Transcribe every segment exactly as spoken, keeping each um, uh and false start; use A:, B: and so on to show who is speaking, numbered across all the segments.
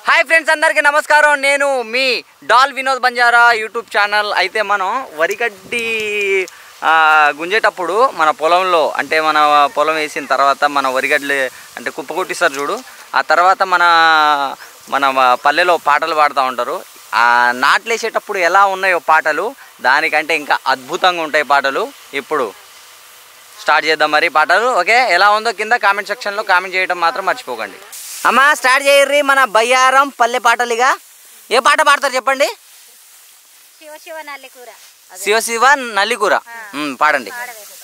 A: Hi friends, అందరికీ నమస్కారం. నేను మీ డాల్ వినోద్ బంజారా యూట్యూబ్ ఛానల్. అయితే మనం వరిగడ్డి గుంజేటప్పుడు మన పొలంలో అంటే మన పొలం వేసిన తర్వాత మన వరిగడ్డలు అంటే కుప్ప కొట్టిస్తారు చూడు. ఆ తర్వాత మన మన పల్లెలో పాటలు పాడుతూ ఉంటారు. ఆ నాట్లు వేసేటప్పుడు ఎలా ఉన్నాయో పాటలు, దానికంటే ఇంకా అద్భుతంగా ఉంటాయి పాటలు. ఇప్పుడు స్టార్ట్ చేద్దాం మరి పాటలు. ఓకే, ఎలా ఉందో కింద కామెంట్ సెక్షన్లో కామెంట్ చేయడం మాత్రం మర్చిపోకండి. అమ్మా స్టార్ట్ చేయర్రి మన బయ్యారం పల్లె పాటలుగా. ఏ పాట పాడతారు చెప్పండి?
B: శివ శివ నల్లికూర.
A: శివ శివ నల్లికూర పాడండి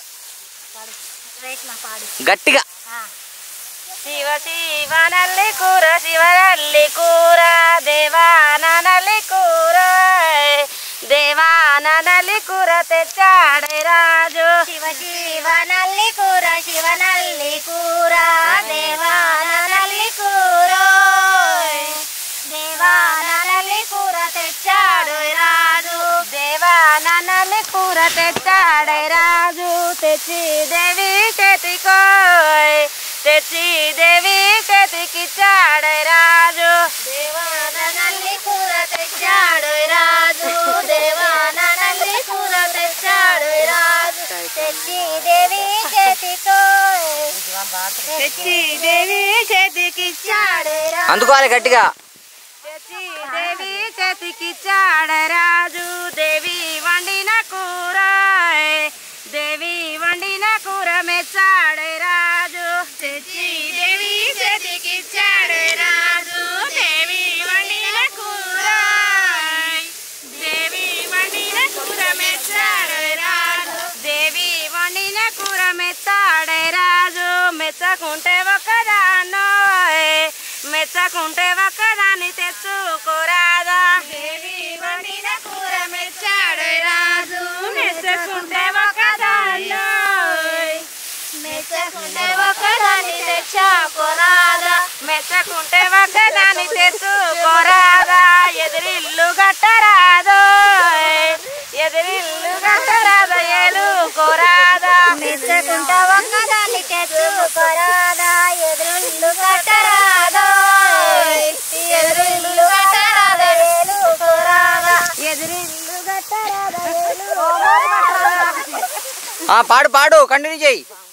A: గట్టిగా.
B: శివ శివ నల్లికూర, శివ నల్లికూర, దేవాన నల్లికూర, దేవాన నల్లికూర తెచ్చాడే రాజు. శివ శివ నల్లికూర, శివ నల్లికూర, దేవాన నల్లికూర, దేవాన నల్లికూర తెచ్చాడు రాజు. దేవాన నల్లికూర తెచ్చాడే రాజు. తెచ్చి దేవి చేతికోయ్, తెచ్చి దేవి చేతికిచ్చాడు రాజు. దేవాన నల్లికూర తెచ్చాడు రాజు. దేవాన నల్లికూర తెచ్చాడు రాజు. తెచ్చి దేవి చేతికోయ్, తెచ్చి దేవి చేతికిచ్చాడు రాజు.
A: అందుకోవాలి గట్టిగా.
B: తెచ్చి దేవి చేతికిచ్చాడు రాజు. దేవి వండిన కూర, దేవి వండిన కూర మెచ్చాడు రాజు. తెచ్చి దేవి చేతికిచ్చాడు రాజు. దేవి వండిన కూర, దేవి వండిన కూర మెచ్చాడు రాజు. దేవి వండిన కూర మెచ్చాడు రాజు. మెచ్చకుంటే ఒకదాన్నో, మెచ్చకుంటే ఒక్కదాన్ని తెచ్చుకోరాదా. దేవి వండిన కూర మెచ్చాడు రాజు. మెచ్చకుంటే ఒకదాన్నో, మెచ్చకుంటే ఒకదాన్ని తెచ్చుకోరాదా. మెచ్చకుంటే ఒకదాన్ని తెచ్చుకోరాదా. ఎదురిల్లు గట్టరాదో, ఎదురిల్లు గట్టరాదా, ఏలుకోరాదా. మెచ్చకుంటే ఒక్కదాన్ని తెచ్చుకోరాదా. ఎదురిల్లు గట్టరాదో, ఎదురిల్లు గట్టరాదా, ఏలుకోరాదా. ఎదురిల్లు గట్టరాదా, ఏలుకోరాదా.
A: పాడు పాడు కంటిన్యూ చేయి.